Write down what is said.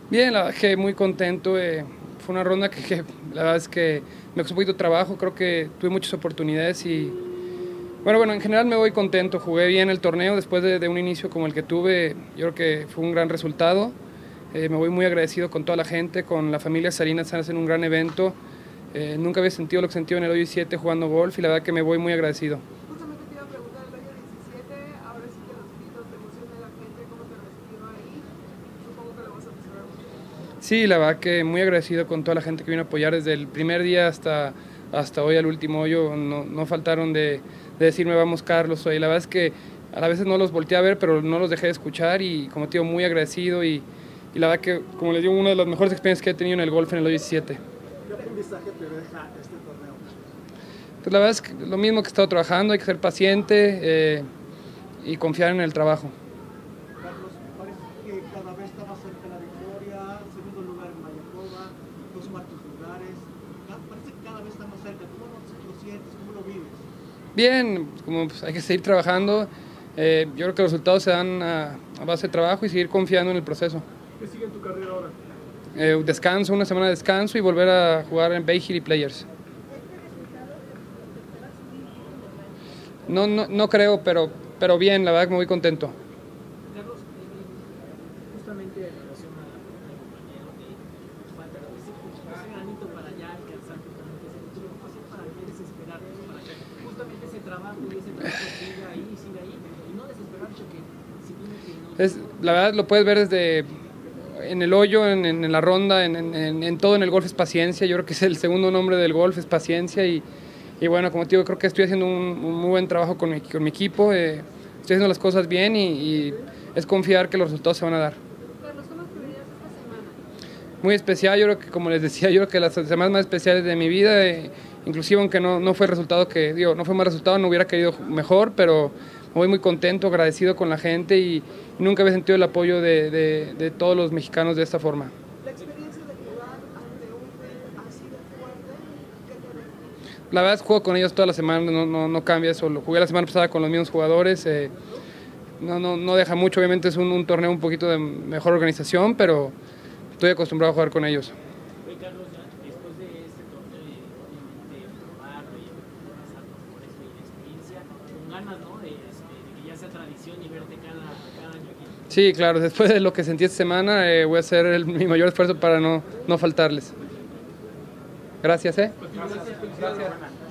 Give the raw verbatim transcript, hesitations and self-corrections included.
Bien, la verdad que muy contento. Eh, fue una ronda que, que la verdad es que me costó un poquito de trabajo, creo que tuve muchas oportunidades y bueno, bueno, en general me voy contento, jugué bien el torneo después de, de un inicio como el que tuve, yo creo que fue un gran resultado. Eh, me voy muy agradecido con toda la gente, con la familia Salinas, hacen un gran evento. Eh, nunca había sentido lo que sentí en el hoyo diecisiete jugando golf y la verdad que me voy muy agradecido. Justamente te iba a preguntar el hoyo diecisiete, ahora sí que los gritos de emoción de la gente, ¿cómo te recibió ahí? Supongo que lo vas a atesorar mucho. Sí, la verdad que muy agradecido con toda la gente que vino a apoyar desde el primer día hasta, hasta hoy al último hoyo. No, no faltaron de, de decirme vamos Carlos. Y la verdad es que a veces no los volteé a ver, pero no los dejé de escuchar y como te digo, muy agradecido y, y la verdad que, como les digo, una de las mejores experiencias que he tenido en el golf en el hoyo diecisiete. ¿Qué aprendizaje te deja este torneo? Pues la verdad es que lo mismo que he estado trabajando, hay que ser paciente eh, y confiar en el trabajo. Carlos, parece que cada vez está más cerca la victoria, segundo lugar en Mayakoba, dos cuartos lugares, parece que cada vez está más cerca. ¿Cómo lo sientes? ¿Cómo lo vives? Bien, como pues, hay que seguir trabajando. Eh, yo creo que los resultados se dan a, a base de trabajo y seguir confiando en el proceso. ¿Qué sigue en tu carrera ahora? Eh, descanso, una semana de descanso y volver a jugar en Bay Hill y Players. No, no, no creo, pero, pero bien, la verdad que me voy contento. Carlos, eh, justamente en relación a, al compañero que falta ese, ese granito para ya alcanzar justamente ese título, ¿cómo hacer para que desesperar, para que justamente ese trabajo y ese trabajo siga ahí, siga ahí, y no desesperar porque simplemente no... Es, la verdad lo puedes ver desde en el hoyo, en, en la ronda, en, en, en todo en el golf es paciencia. Yo creo que es el segundo nombre del golf, es paciencia y, y bueno, como te digo, creo que estoy haciendo un, un muy buen trabajo con mi, con mi equipo, eh, estoy haciendo las cosas bien y, y es confiar que los resultados se van a dar. Carlos, ¿cómo escribirías esta semana? Muy especial, yo creo que como les decía, yo creo que las semanas más especiales de mi vida, eh, inclusive aunque no, no fue el resultado que, digo, no fue mal resultado, no hubiera querido mejor, pero me voy muy contento, agradecido con la gente y, y nunca había sentido el apoyo de, de, de todos los mexicanos de esta forma. ¿La experiencia de jugar ante un fan así de fuerte, qué te deja? La verdad es que juego con ellos toda la semana, no, no, no cambia eso, lo jugué la semana pasada con los mismos jugadores, eh, no, no, no deja mucho, obviamente es un, un torneo un poquito de mejor organización, pero estoy acostumbrado a jugar con ellos. Oye, Carlos, ya después de este torneo y obviamente probarlo y pasar por eso y la experiencia, con ganas, ¿no? De, este, de que ya sea tradición y verte cada, cada año aquí. Sí, claro, después de lo que sentí esta semana, eh, voy a hacer el, mi mayor esfuerzo para no, no faltarles. Gracias, ¿eh? Gracias. Gracias.